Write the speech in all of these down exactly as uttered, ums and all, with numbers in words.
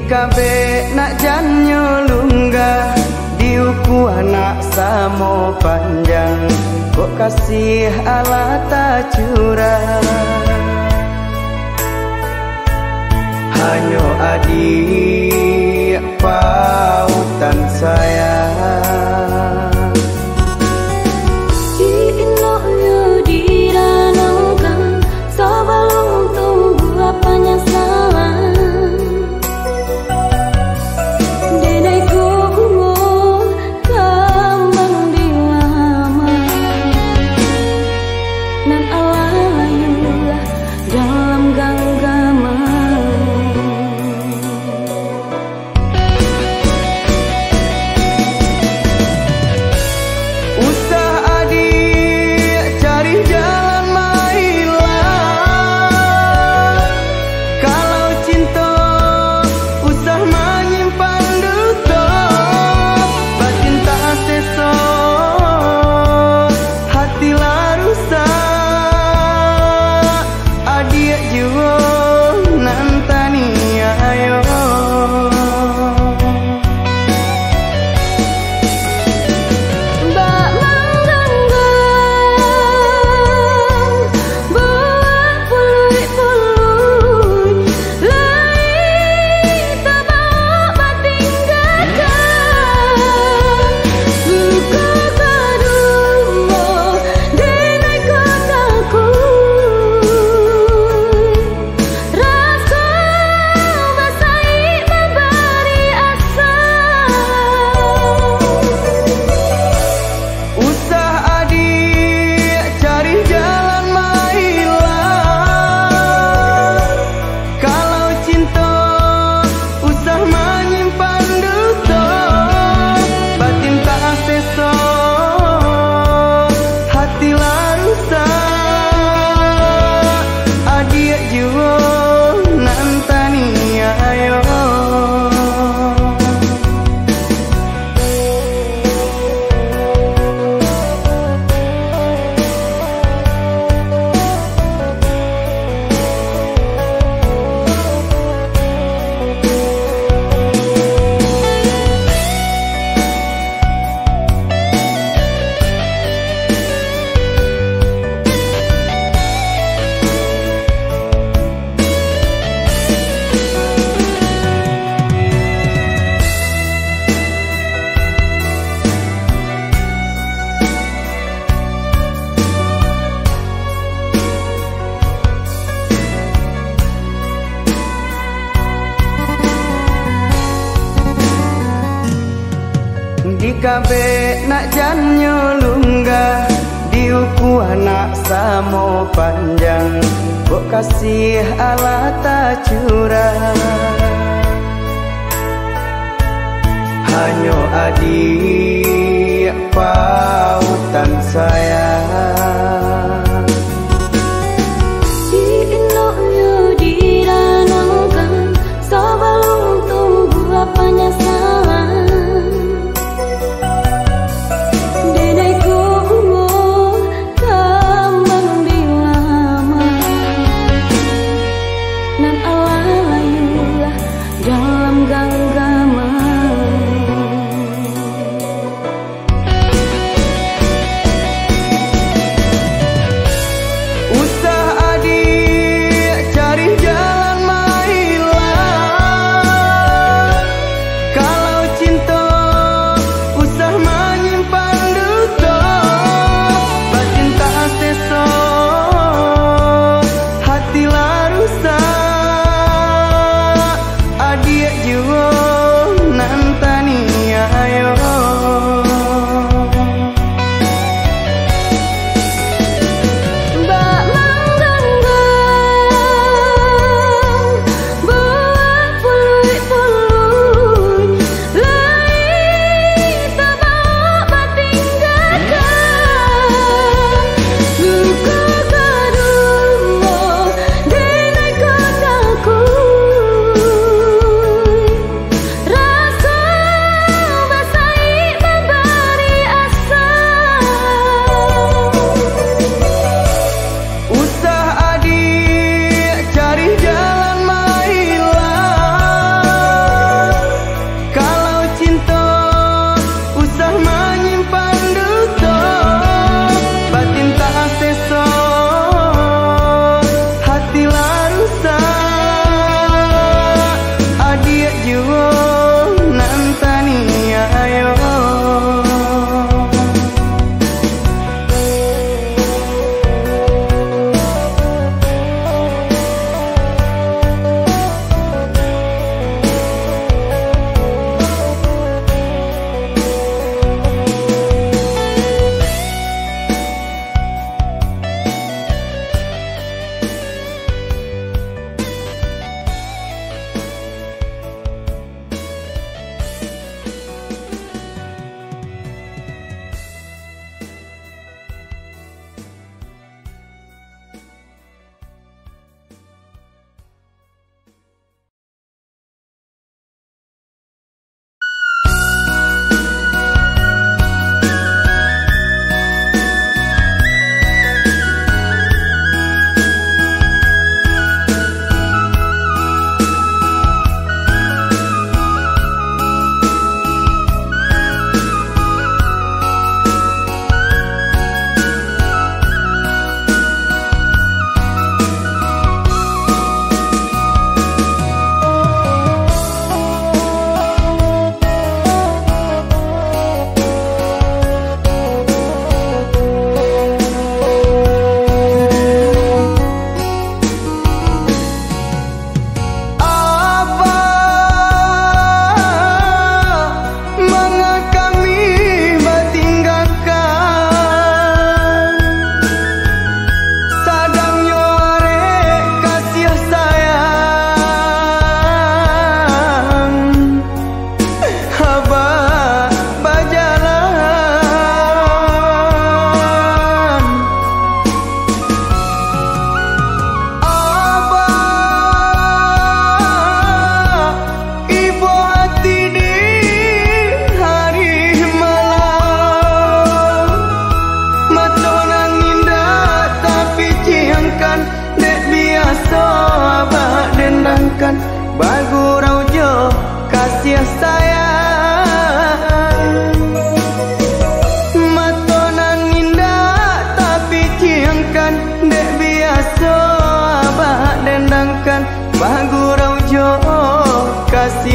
kabe nak janyo lunggah diuku anak samo panjang kok kasih ala tak curang hanyo adik pautan sayang kabe nak janyo lunggah diuku anak samo panjang kok kasih ala tak curang hanyo adik pautan sayang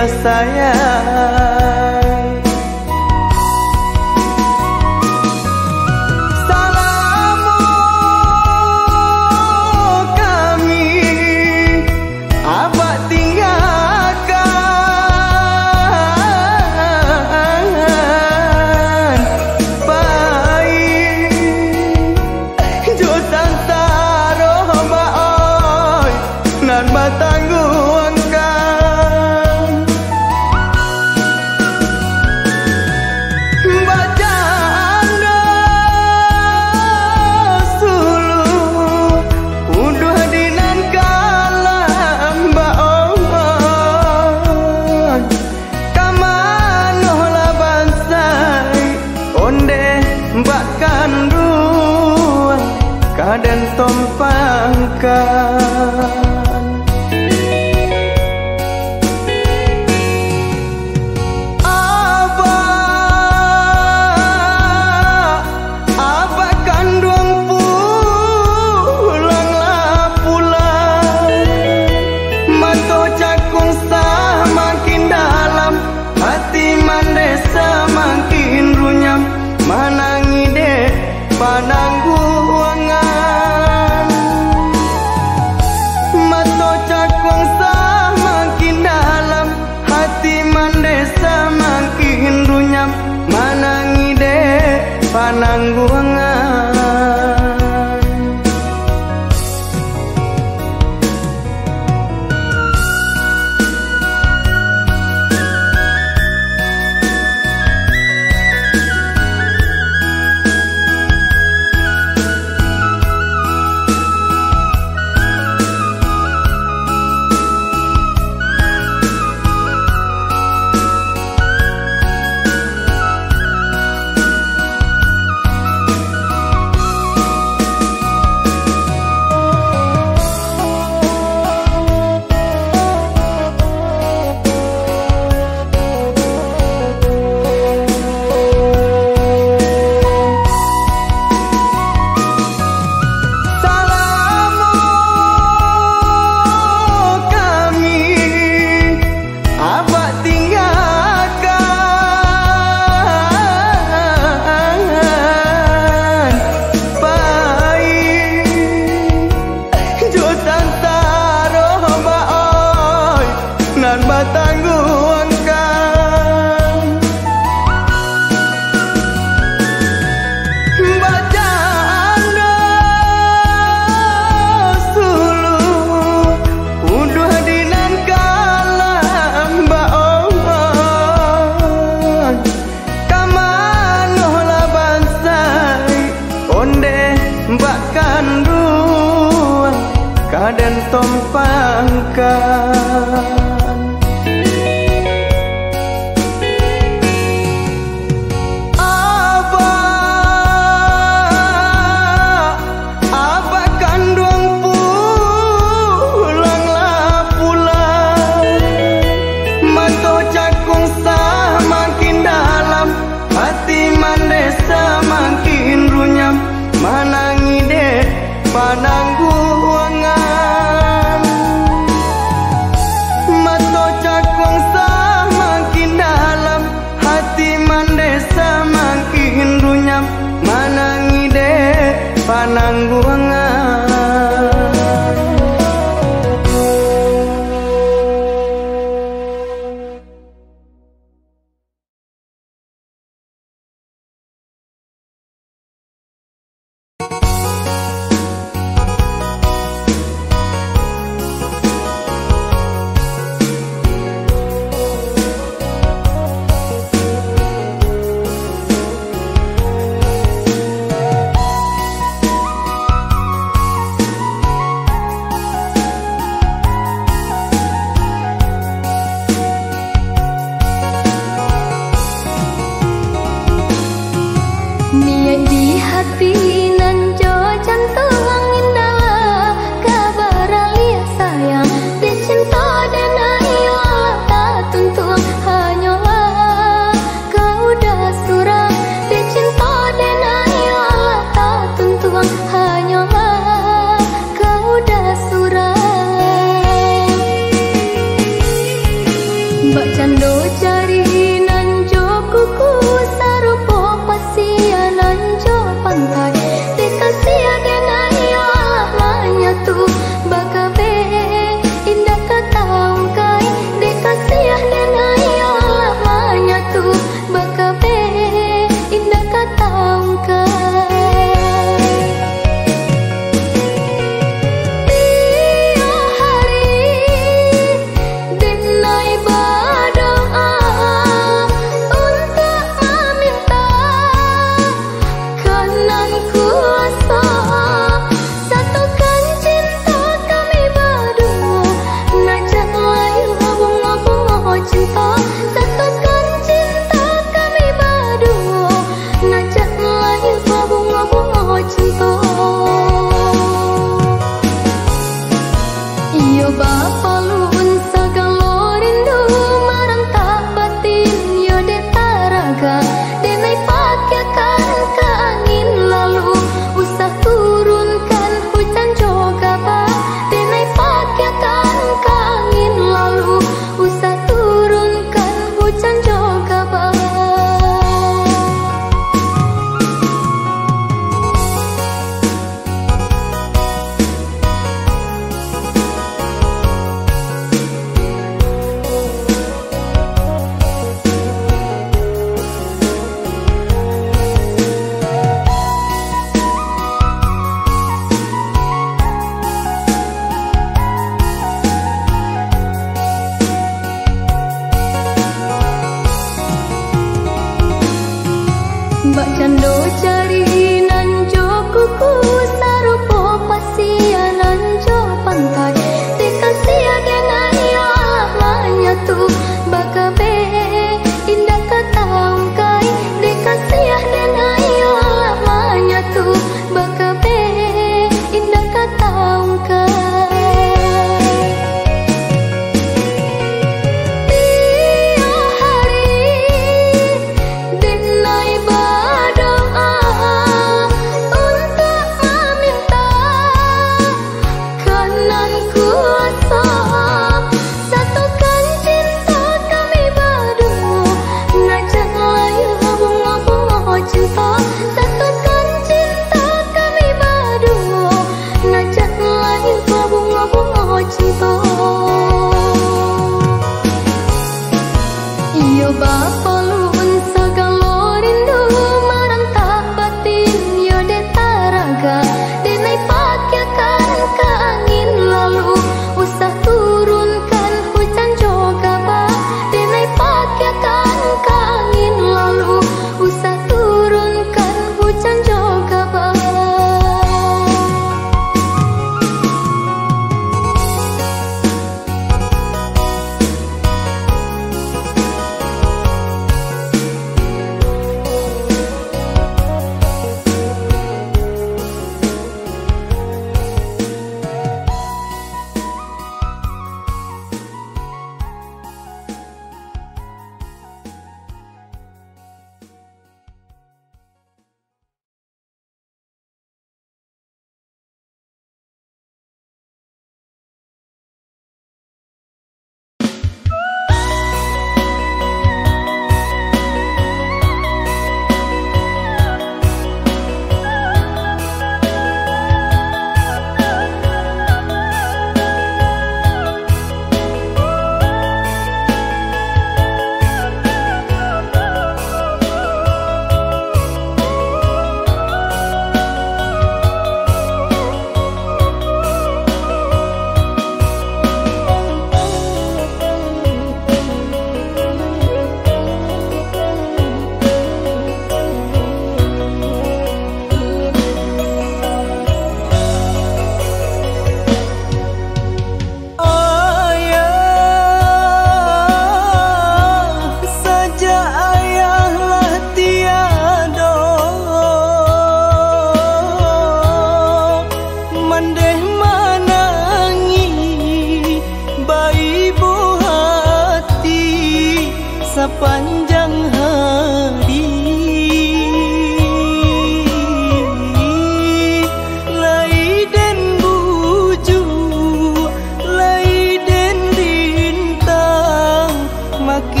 ya sayang. Salamu kami abad tinggalkan baik jutaan taruh baoi nan batangguangkan bacanda sulu udah dinan kalam baon kamanoh labansai onde mbak kanduan kaden tompangkan panangguangan mato cakung sah makin dalam hati mandesa makin runyam manangide panangguangan. Kaden tompangkan Abah Abah kandung pulanglah pulang mato cakung sah makin dalam hati mandesa makin runyam manangide panangguangan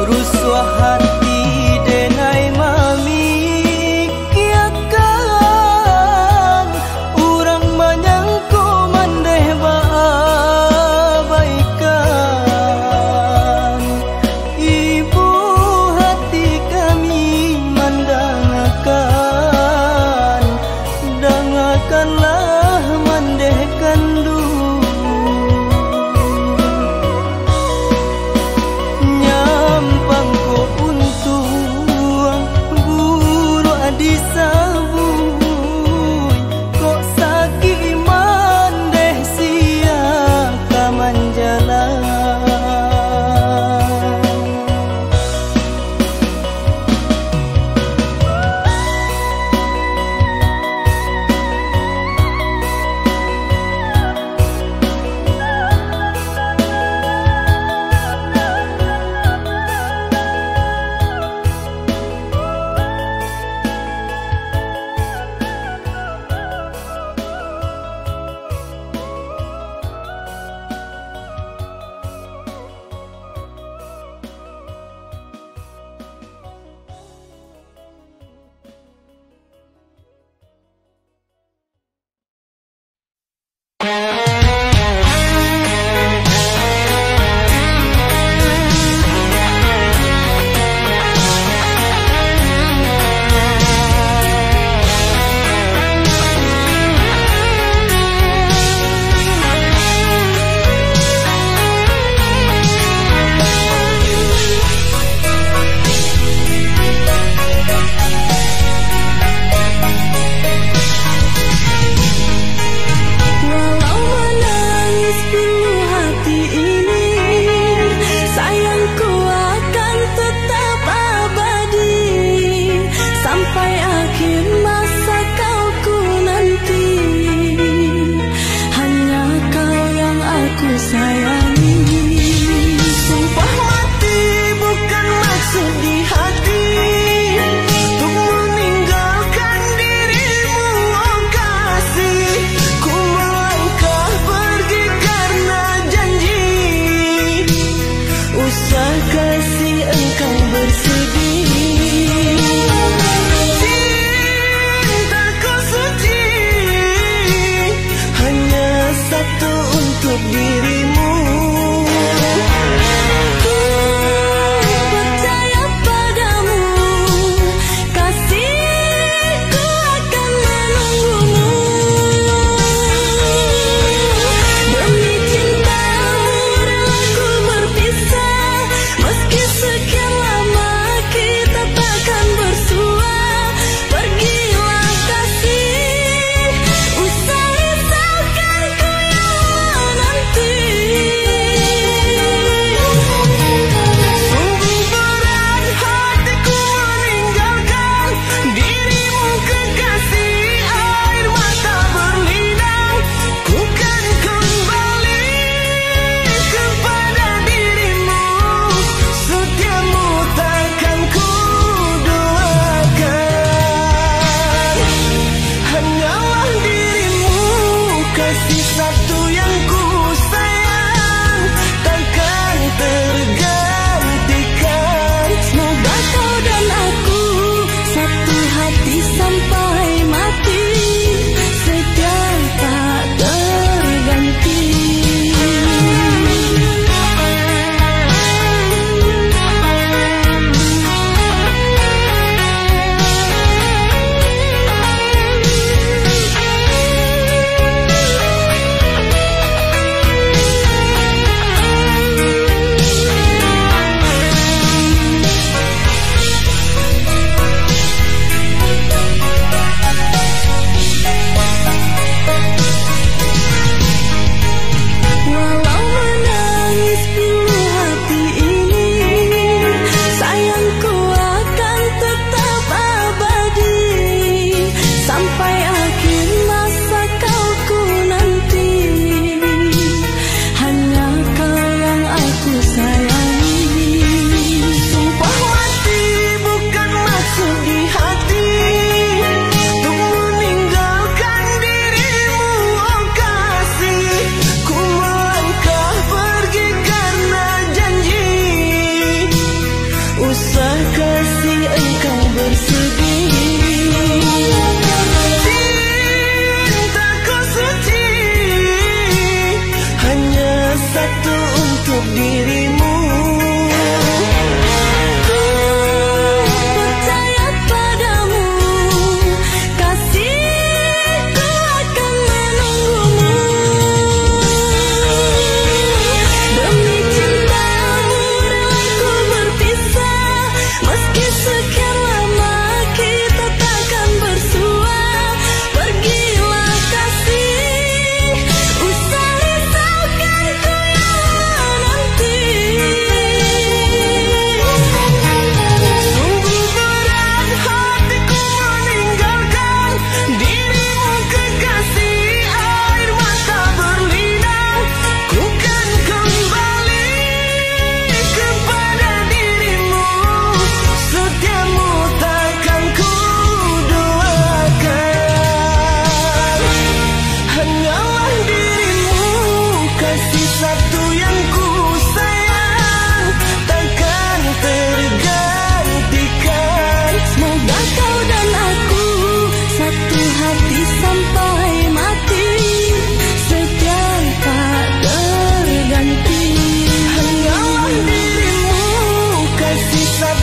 rusua hati denai mami kiakan urang manyangku mandeh baabaikan. Ibu hati kami mandangakan, dangakanlah mandeh kandu. Nyampang ko pun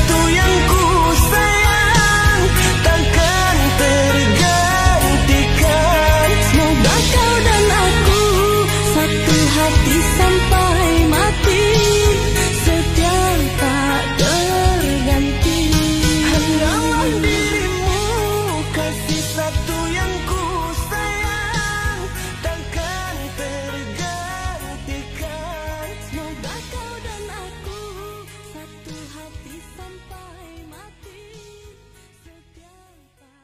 satu yang ku sayang takkan tergantikan. Semoga kau dan aku satu hati sampai mati, setia tak terganti. Hanyalah dirimu kasih satu yang ku sayang takkan tergantikan. Semoga kau dan aku satu hati sampai mati, setia tak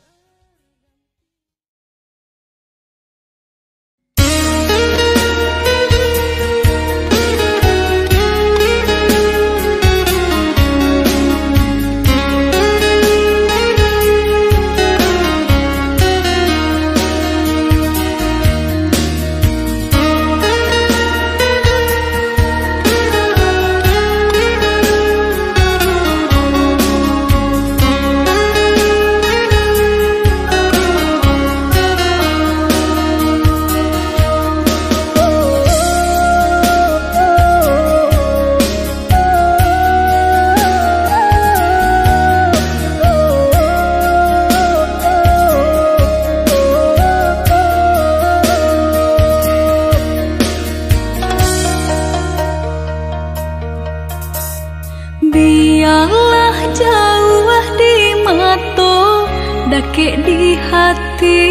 biarlah jauh di mata, dakek di hati.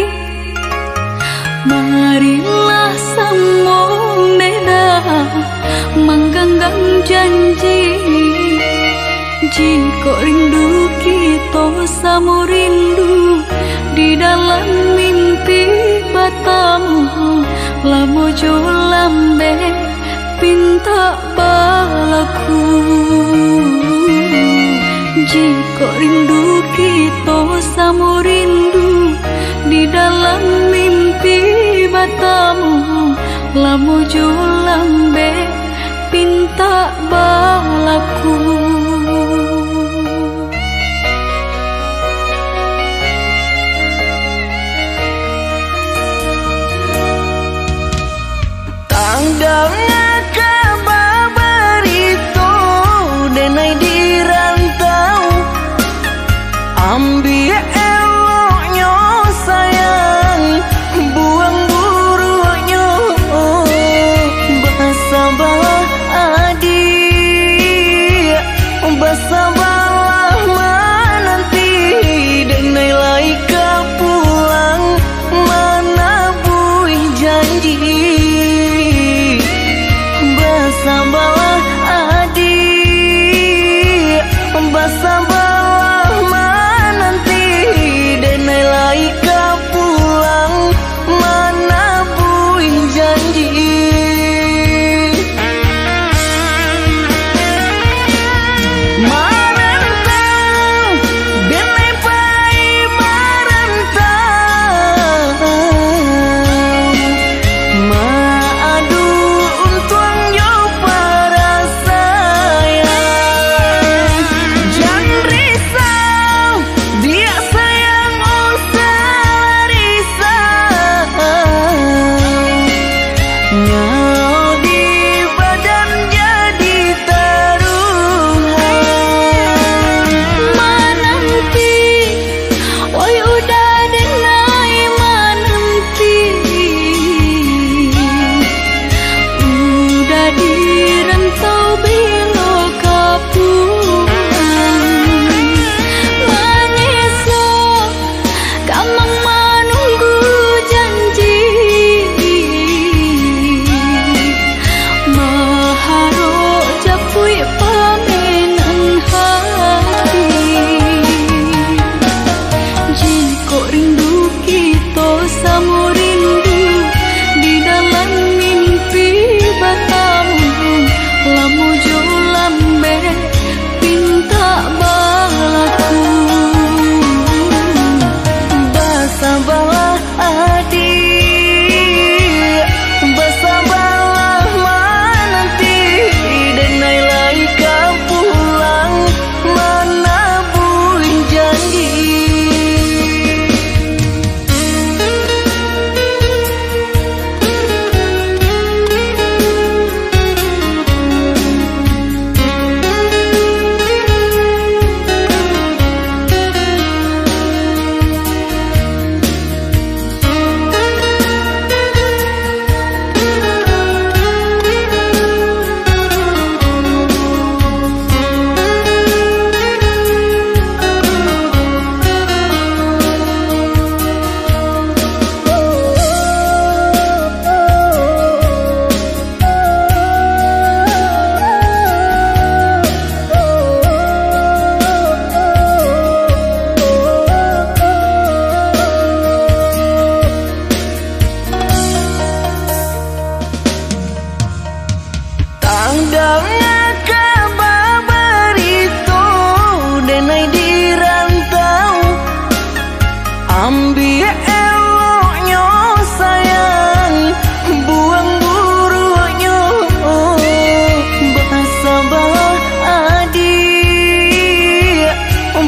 Marilah semua beda, mengganggang janji. Jika rindu kita sama rindu di dalam mimpi batamu, lamo jo lambe pinta balaku. Jika rindu kita sama rindu di dalam mimpi batamu, lamo jo lambe pinta balaku. Tandangnya kabar berito denai di rantau, ambil eloknya sayang, buang buruknya. Bersabarlah adik, bersabarlah menanti, denai laika pulang mana buih janji. Bersabarlah adik, bersabarlah menanti, denai laika pulang mana buih janji. Mana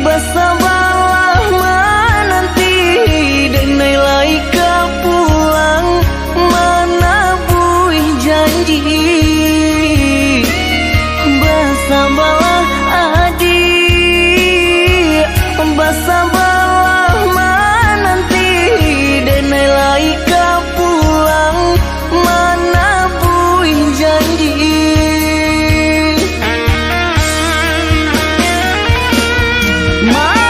Basabalah menanti denai laika pulang mana buih janji. Basabalah adik, basabalah menanti denai laika pulang mana buih janji. My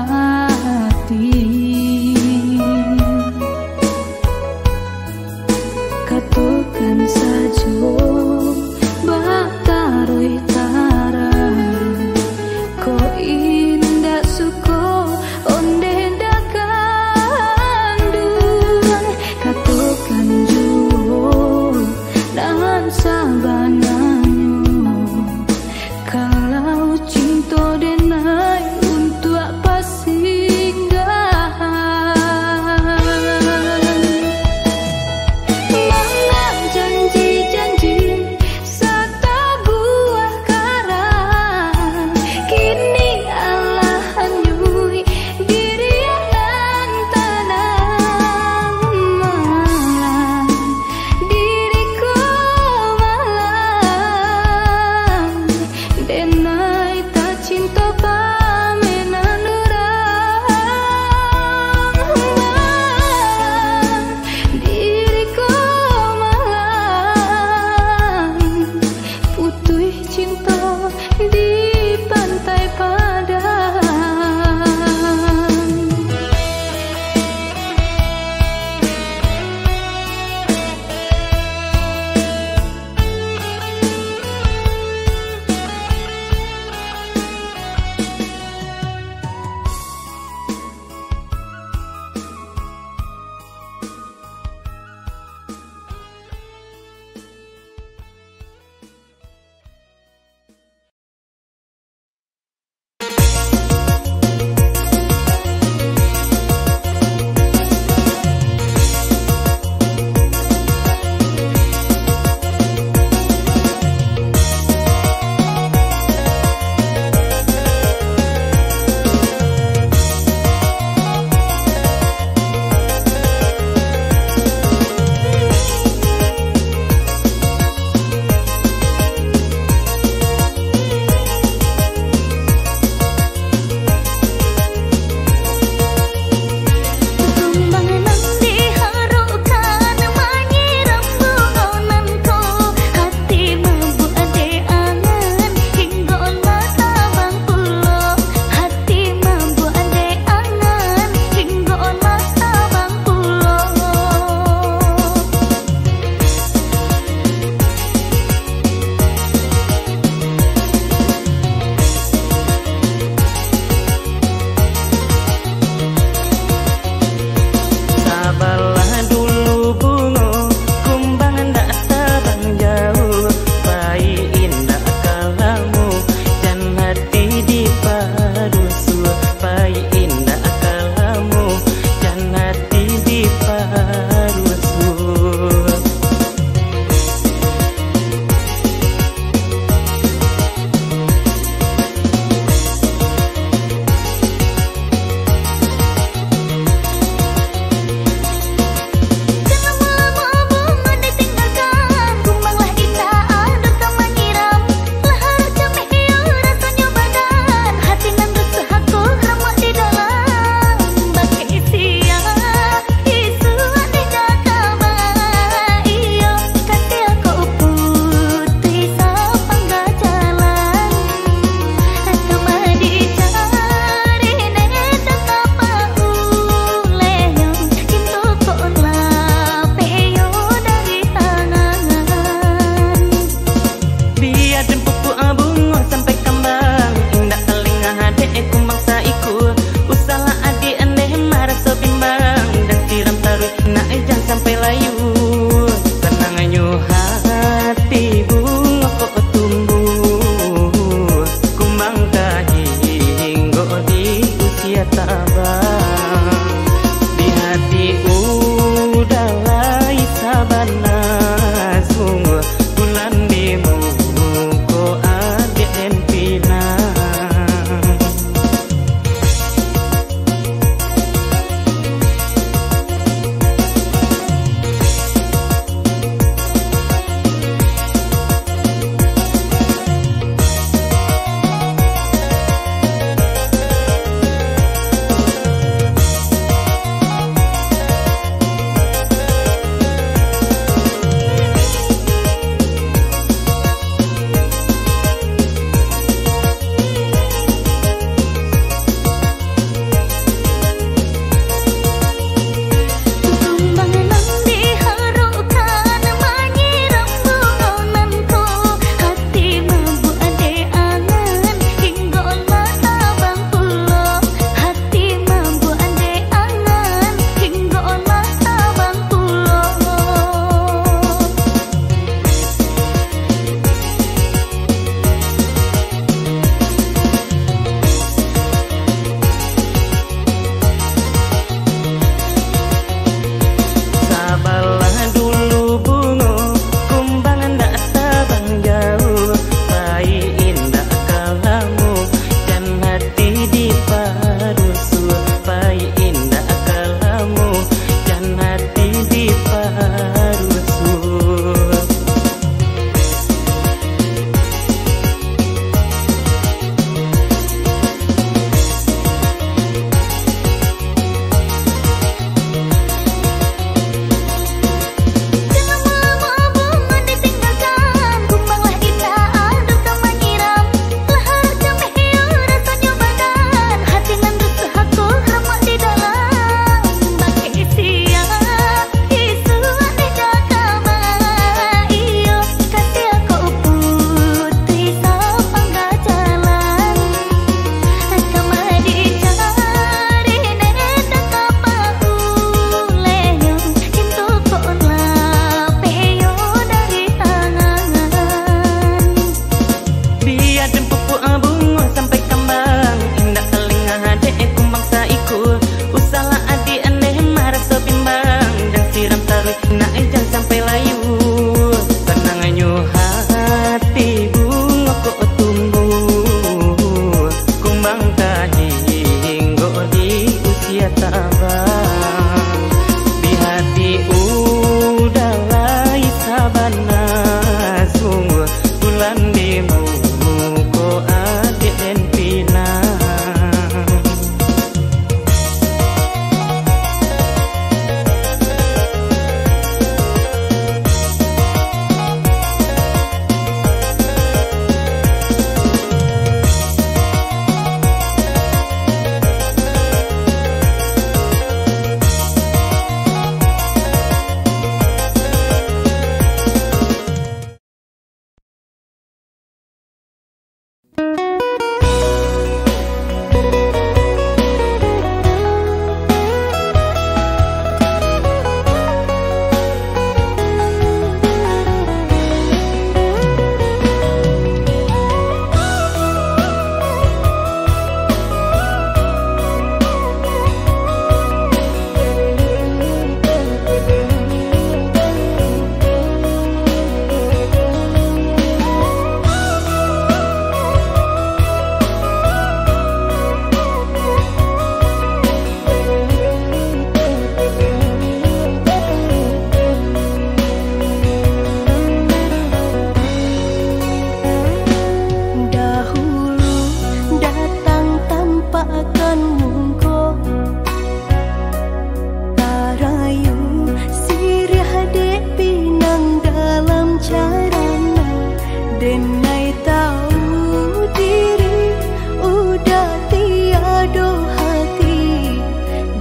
hati. Katakan saja bataroi tara ko indah suko onde dakandung. Katakan juo dan sabanganyo kalau cinta denai untuk apa singgah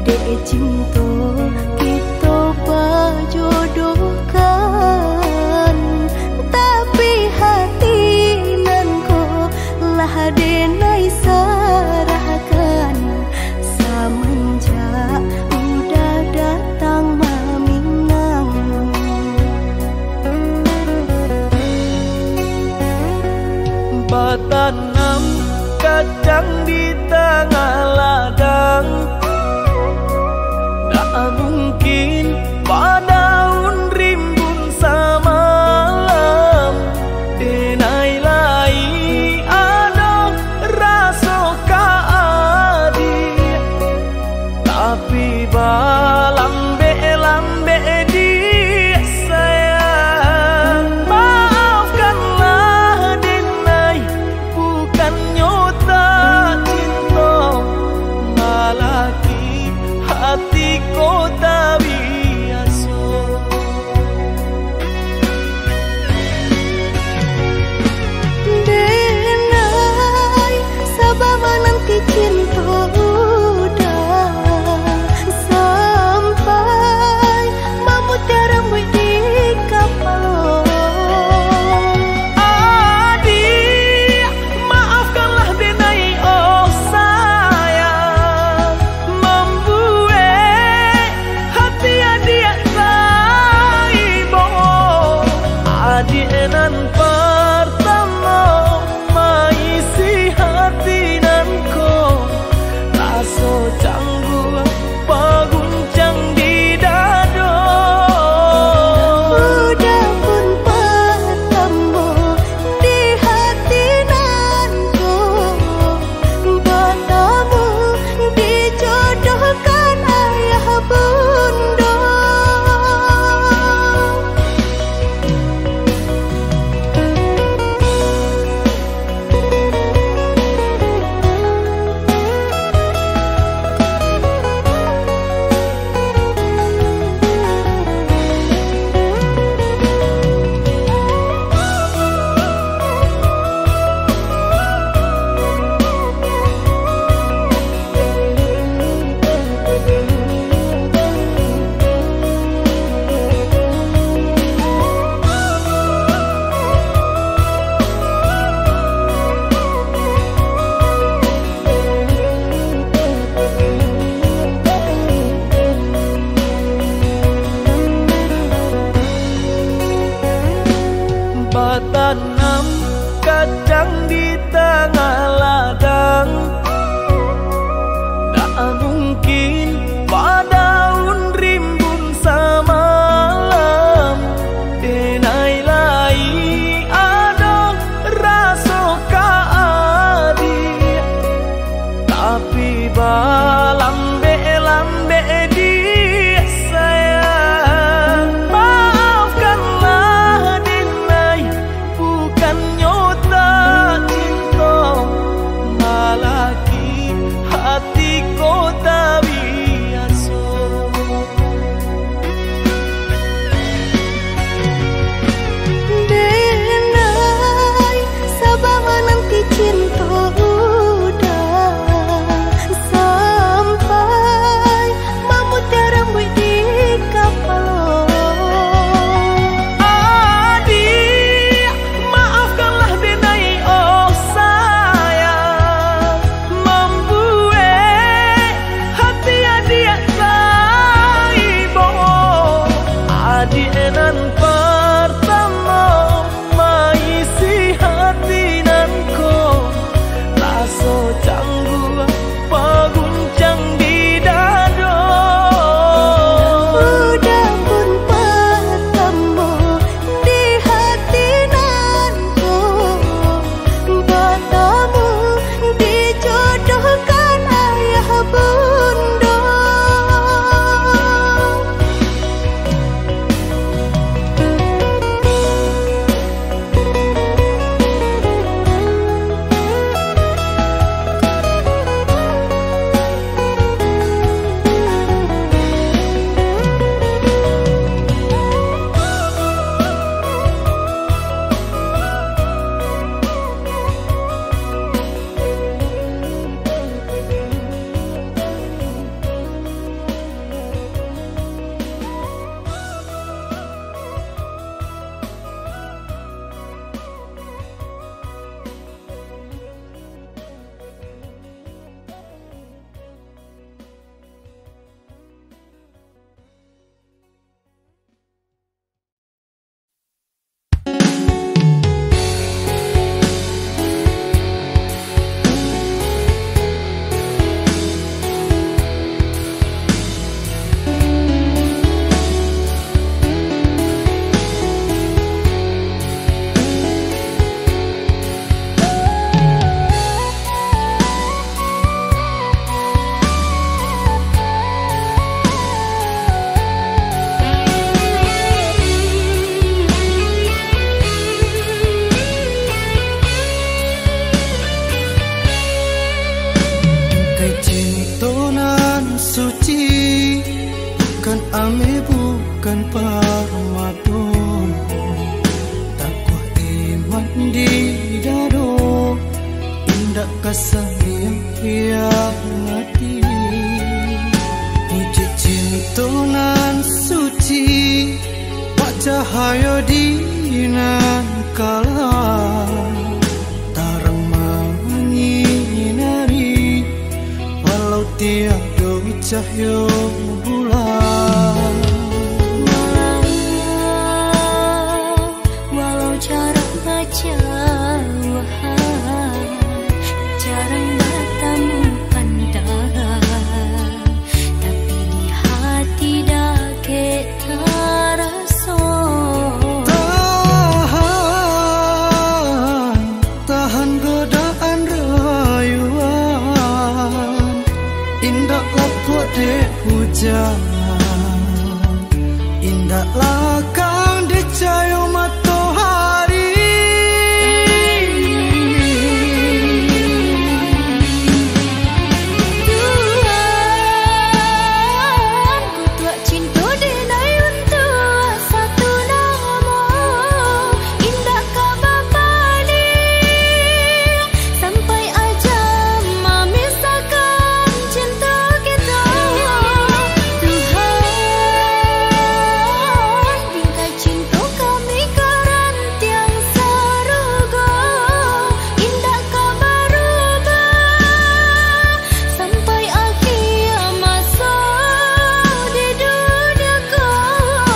dek cinta kita berjodohkan, tapi hati nan ko lah denai sarahkan semenjak udah datang mamingang. Batanam kacang di tengah ladang, tak mungkin padaun rimbun samalam. Denai lai ada rasa kaadi, tapi balambe-lambe di sayang. Maafkanlah denai, bukan nyota cinta, malaki hati kota biasa. Denai sabama nanti cinta udah sampai memutiara di kapal. Adik, maafkanlah denai oh sayang, membuat hati adik saibo. Adik nan pertama maisi hati nan ko, rasa canggung paguncang di dado. Udah pun pertemu di hati nanku, bertemu dijodohkan ayah bunda. Batanam kacang di tengah ladang, tak mungkin padaun rimbun samalam. Denai lai ada rasa kaadi, tapi balambe-lambe di sayang. Maafkanlah denai, bukan nyota cinta, malaki hati kota biasa. suci, bukan ame, bukan parmado. Takwa iman di dado, indah kasih yang hianati. Puji cintunan suci, bak cahaya dinan kala. Tarang menyinari, walau tiada cahaya bulan. Walau cara baca wahai, jarang bertemu pandang, tapi di hati dah kita rasa. Tahan, tahan godaan rayuan, indah lapuk dek hujan, indah lakang di cahaya matahari. Tuhan, ku tuak cinta denai untuk satu nama, indah kabar balik sampai ajam memisahkan cinta kita. Tuhan, bingkai cinta kami ke rantiang saruga, indah kabar rubah sampai akhir masa di dunia kau.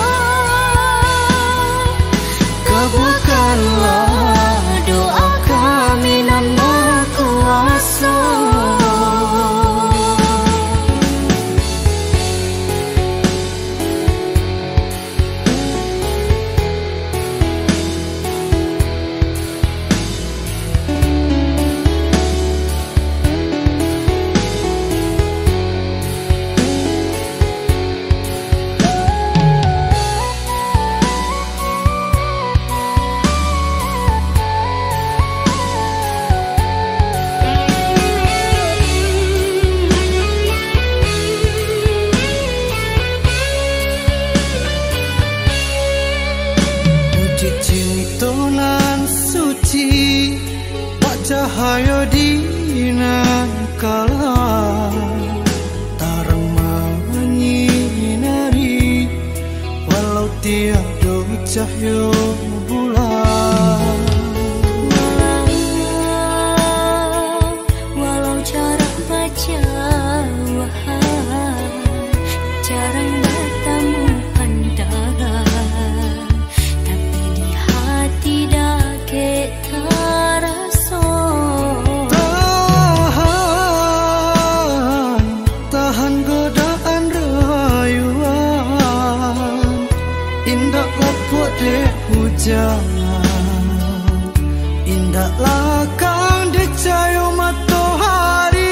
Kabulkanlah doa kami nan Maha Kuasa. Puji cintunan suci, bak cahaya dinan kala. Tarang menyinari, walau tiada cahaya bulan. Walau cara baca wahai, jarang bertemu pandang, tapi di hati dah kita rasa. Tahan, tahan godaan rayuan, indah lapuk dek hujan, indah lakang di cahaya matahari.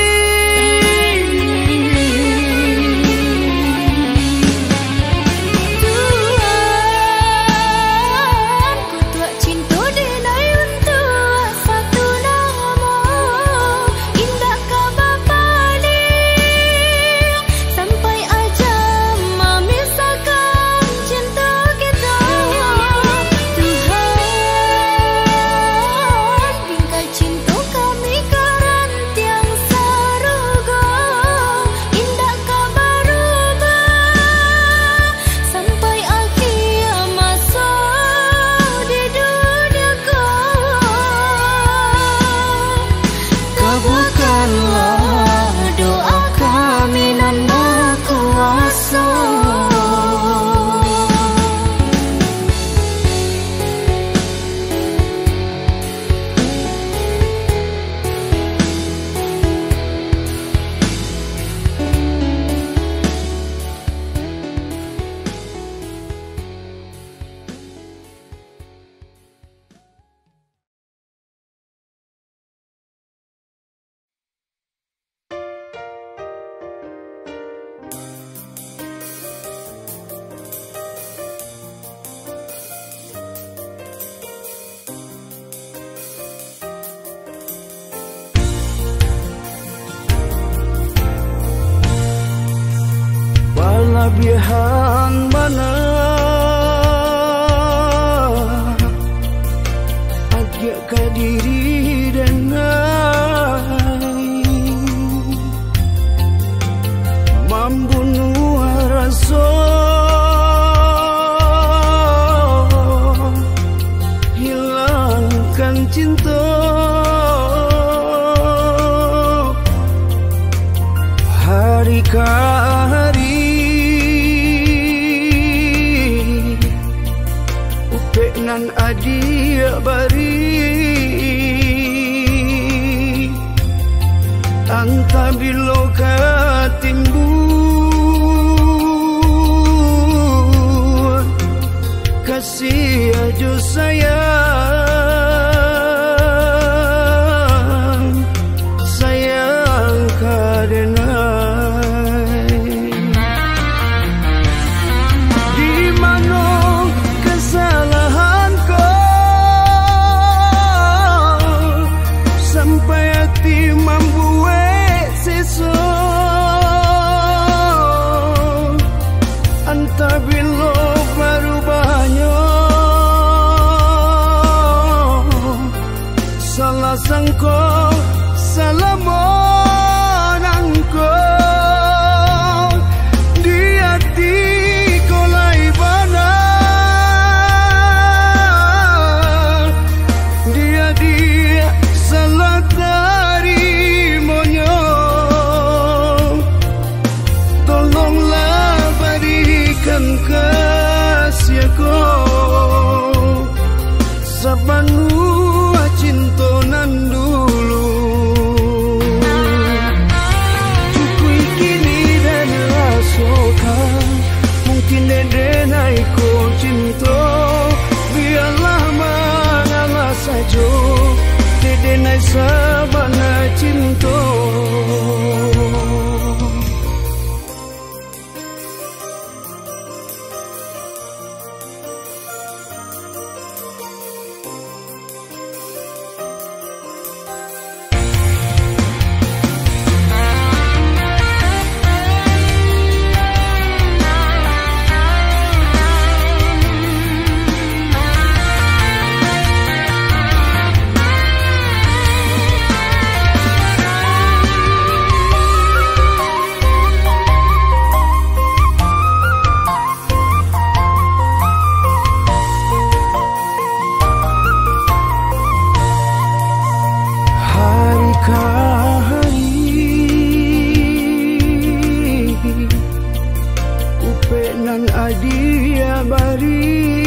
Tuhan, ku tuak cinta denai untuk satu nama, indah kabar balik sampai ajam memisahkan cinta kita. Tuhan, bingkai cinta kami bihan mana agak kadiri dan membunuh rasa hilangkan cinta hari ke hari upek nan adia bari anta bilo katimbun kasih aja sayang sayang karena di mana kesalahanku sampai hati membuat sisa entah bila berubahnya salah sangka salah monangku di hati kolai bana dia dia salah tarimonyo tolonglah berikan kasihku sabanu cinta nan dulu cukui kini dan rasakan mungkin dede naiko cinta biarlah mengalah saja dede naik sabana cinta nan adia bari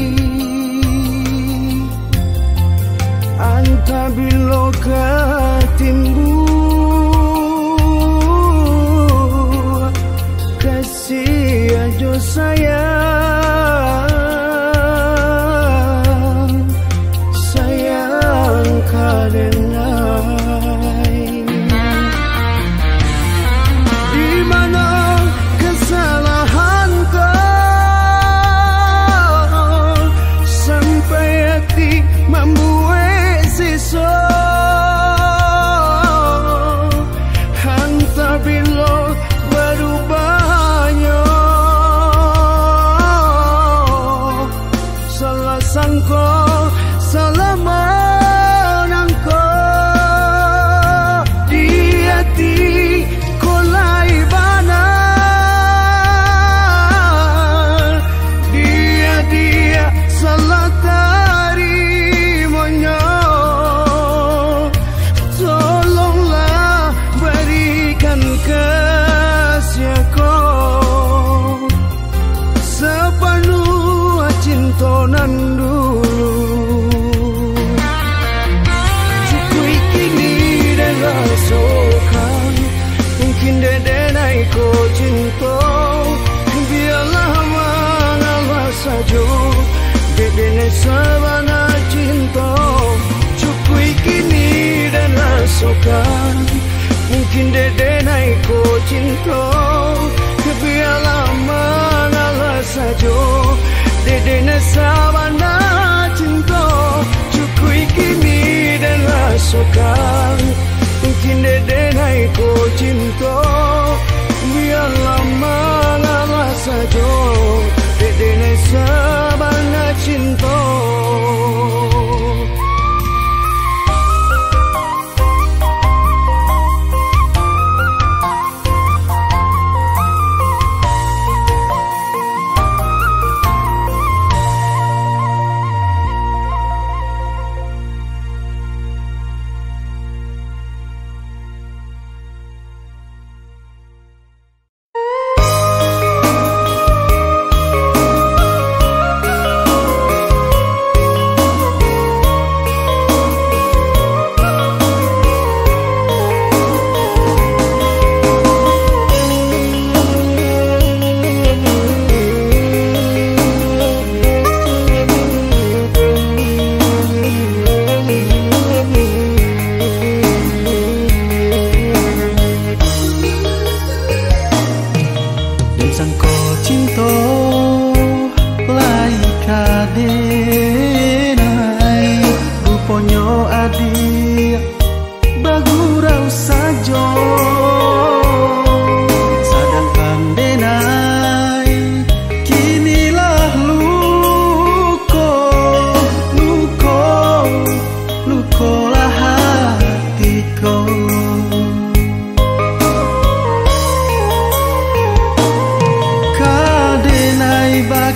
anta bilo katimbu kasih aja sayang sayang karena di mana membuat sisa hantar bila berubahnya salah sangka salah menangka di hati kolai bana dia dia salah nan dulu cukui kini dan rasakan mungkin dede naiko cinta biarlah mengalah saja dede naik sabana cinta cukui kini dan rasakan mungkin dede naiko cinta biarlah mengalah saja dede sabana cinta cukui kini dan rasakan mungkin dede naiko cinta biarlah mengalah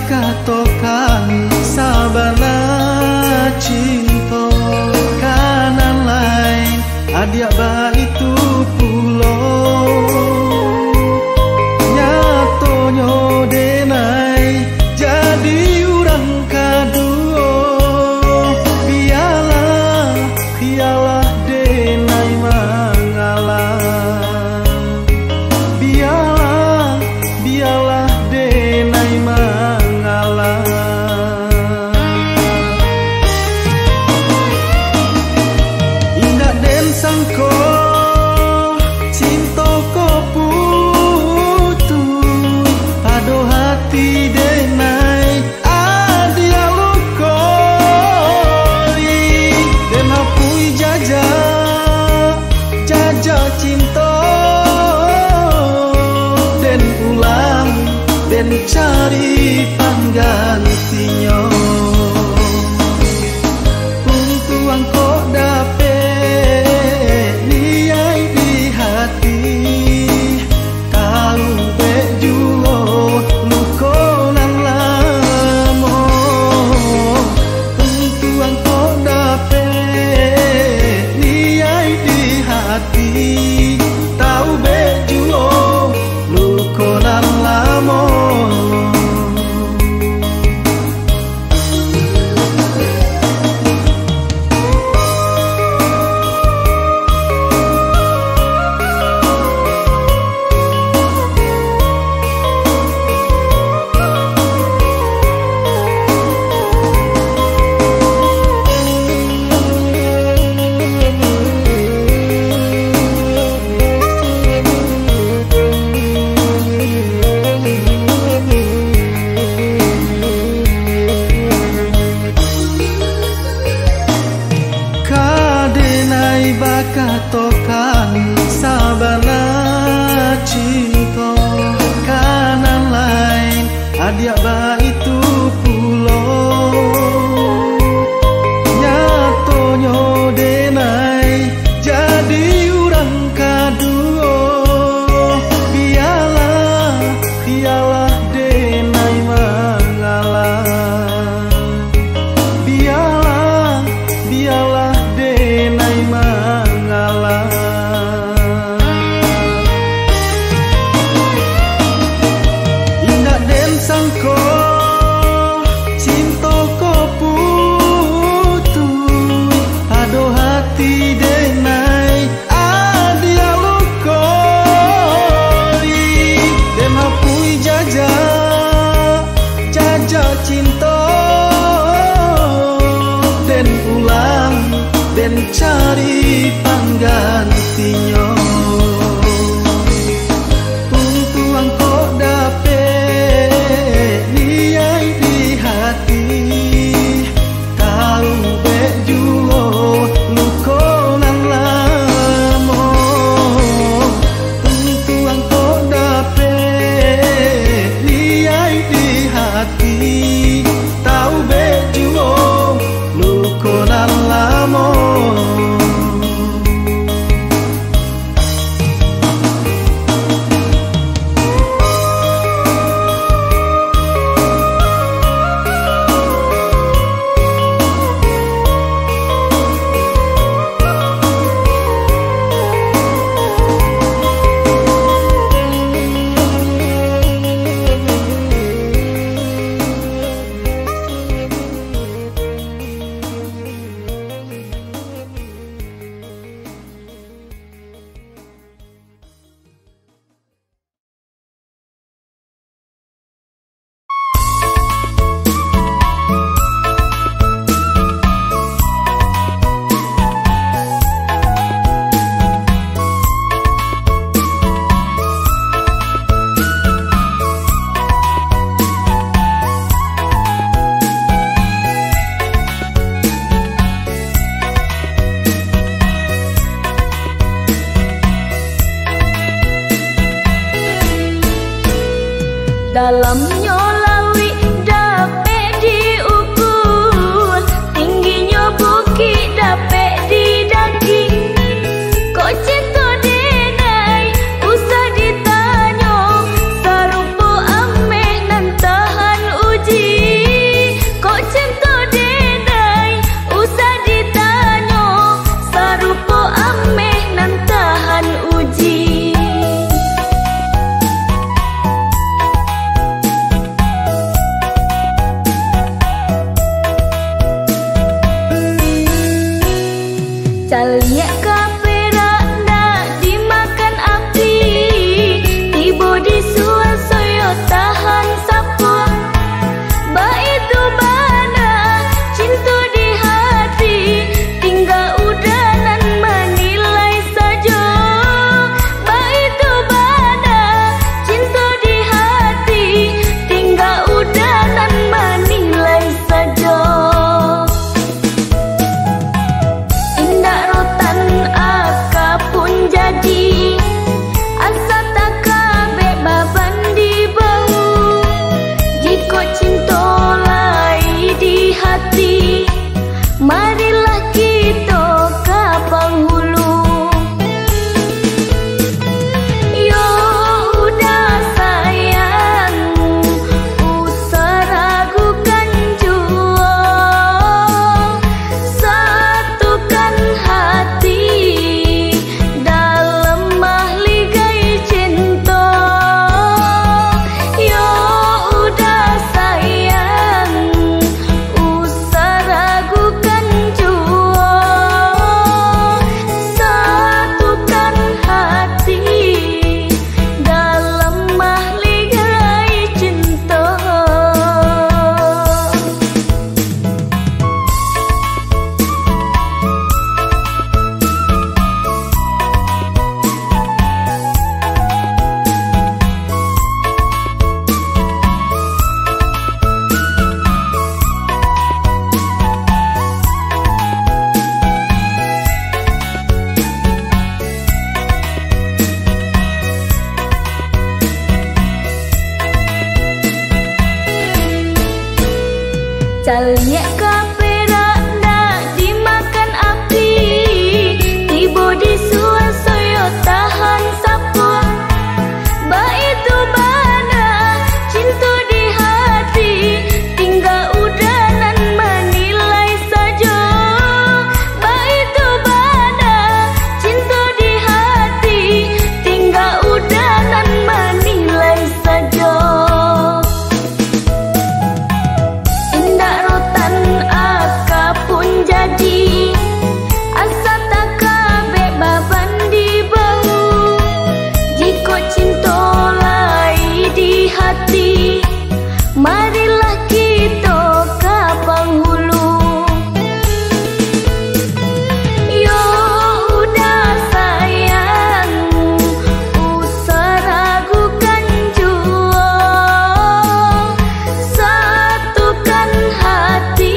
bakatokan sabana cinta kanan lain adia ba itu pulo nyatonyo denai jadi urang kaduo bialah bialah denai mangalah bialah bialah denai mangalah indah den sangko cinta ko putu ado hati denai adia lukoi den hapui jaja jaja cinta den ulang den cari panggantinya untuang kok dapet niai di hati tahu bejulo lukonan lamo untuang kok dapet niai di hati tahu bejulo lukonan lamo kadenai bakatokan sabana cinta kanan lain adia ba itu pulo nyatonyo denai jadi urang kaduo bialah bialah denai mangalah bialah bialah denai mangalah indah den sangko cinta ko putu ado hati denai adia lukoi den hapui jaja jaja cinta den ulang den cari panggantinya untuang kok dapet niai di hati tahu bejulo lukonan lamo untuang kok dapet niai di hati tahu bejulo lukonan lamo dalam nyolawi dape diukur tingginya bukit dape didaki kok cinta denai usah ditanya sarupo ameh nan tahan uji Caliek kapera nak dimakan api, tibo disuan soyo tahan sapu. Ba itu bana cinta di hati, tinggal udanan menilai saja. Ba itu bana cinta di hati, tinggal udanan menilai saja. Jadi asa tak kabeh baban di bahu, jika cinta lai di hati, marilah kita ke penghulu. Yo udah sayang, usah ragukan jua, satukan hati.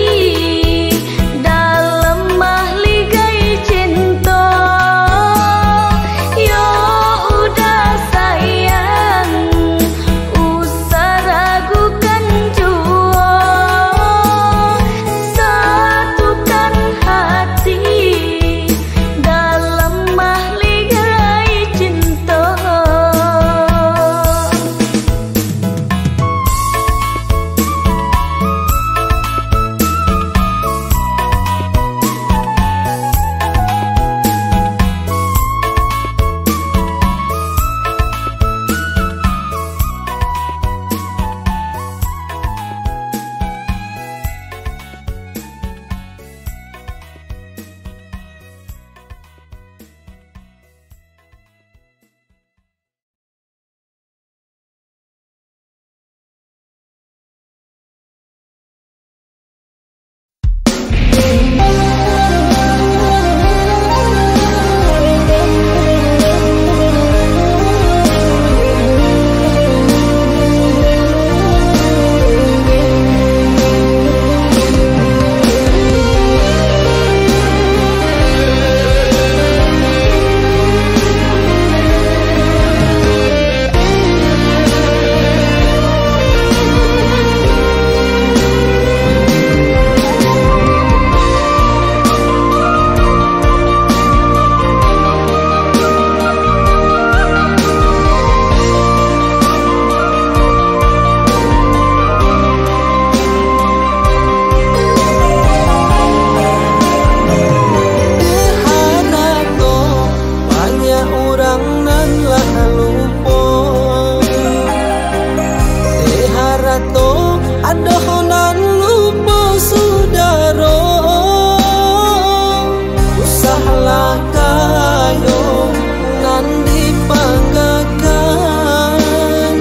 Kayo nan dipanggakan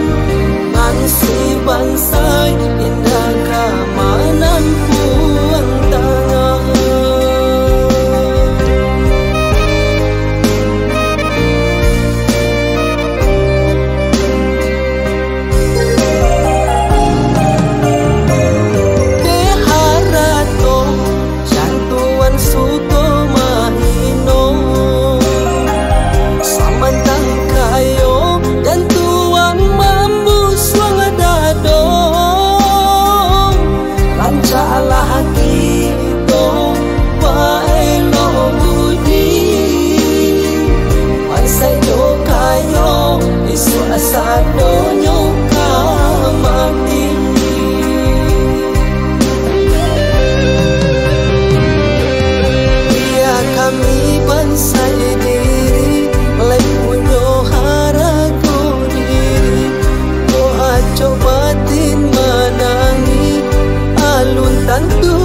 tentu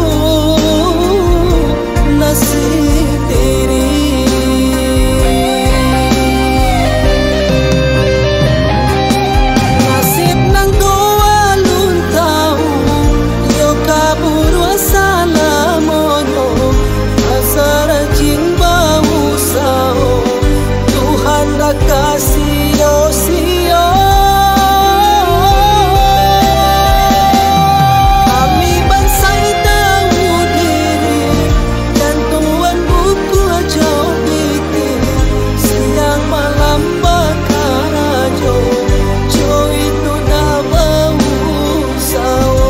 nasib diri. Nasib nang doa lun tahu yo kabur wasalamonyo asara jing bau sao Tuhan dah kasih yo sio. Kami bansai tahu diri dan tuan buku aja biti siang malam bakar ajo jo itu dah bau sao.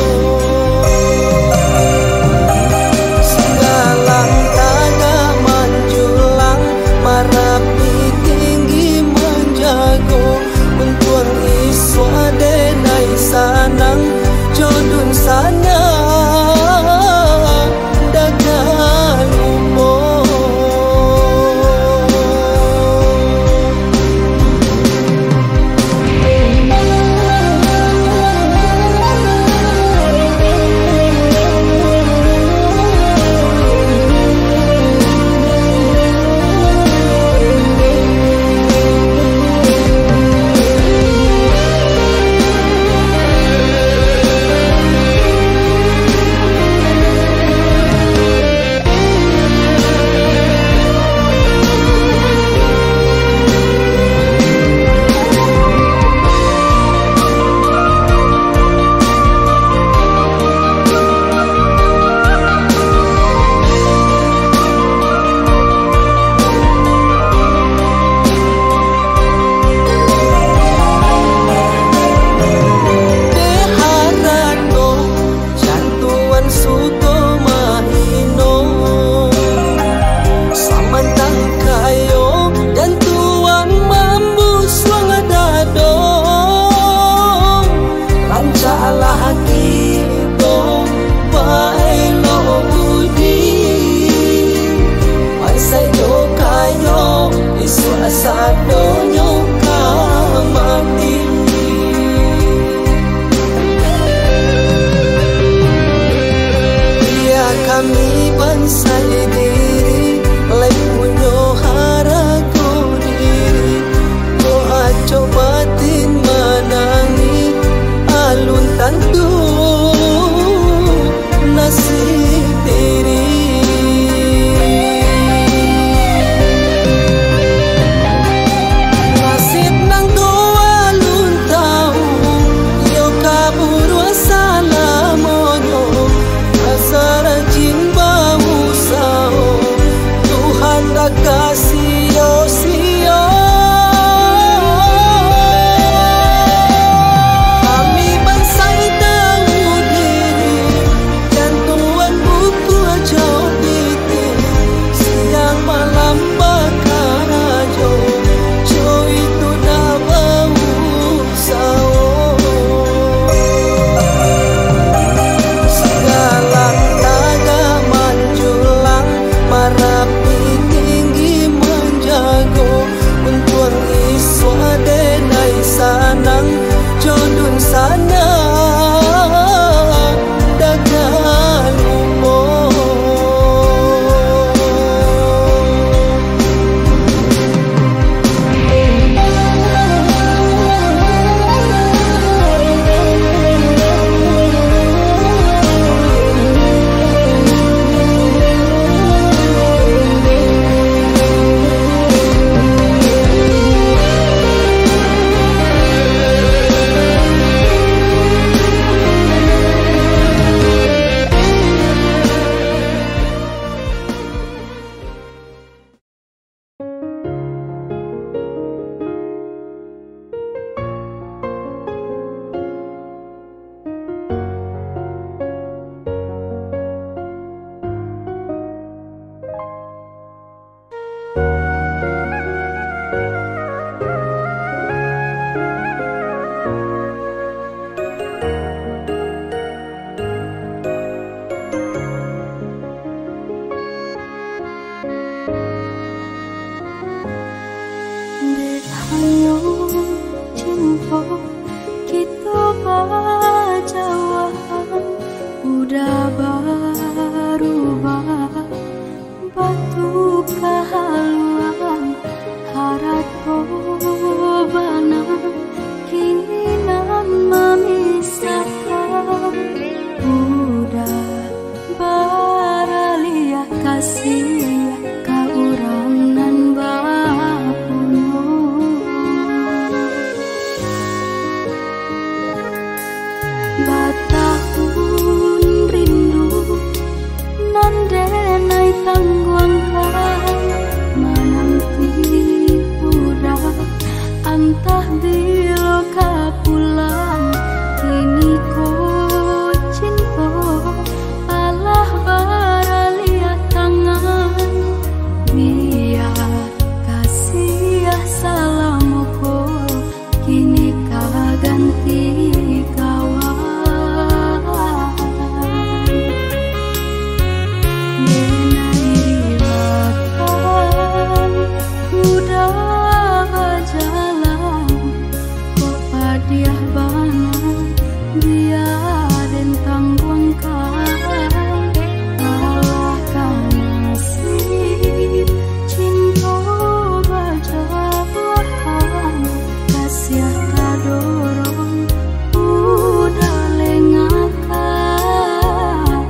Singgalang taga manjulang marapi tinggi menjago untuang iswa denai sanang jodun sana dagang umur. bana biar den tanggung kan Allah kasih cinta baca Tuhan kasih kadorong udah lengakan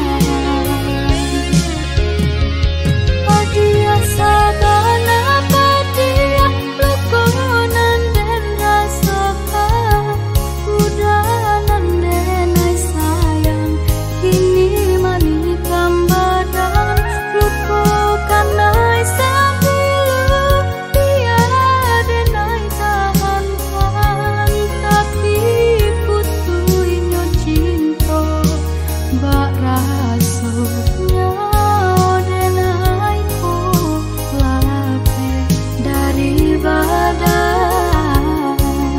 padia sabana padia lukonan den rasakan udah nandenai sayang kini manikam badan lukokan nai sambilu biar denai tahan tahan tapi putuinyo cinta bak rasanya denai ko lape dari badan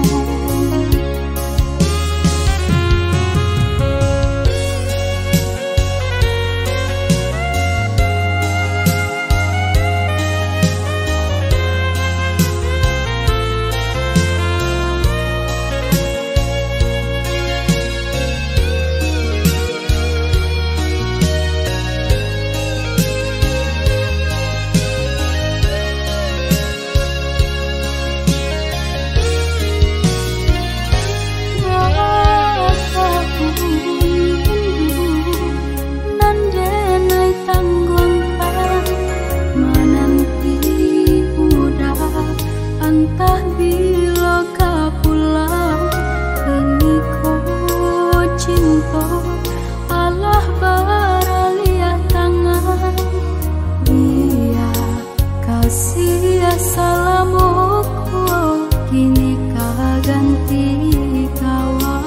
nandenai tanggungan menanti udah entah bila kau pulang ini ko cinta Allah baralia tangan dia kasih assalamuku kini kau ganti kawan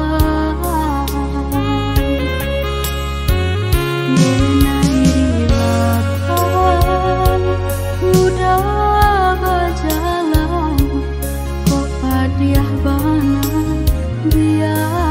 denai rilakan udah berjalan kok padiah bana biar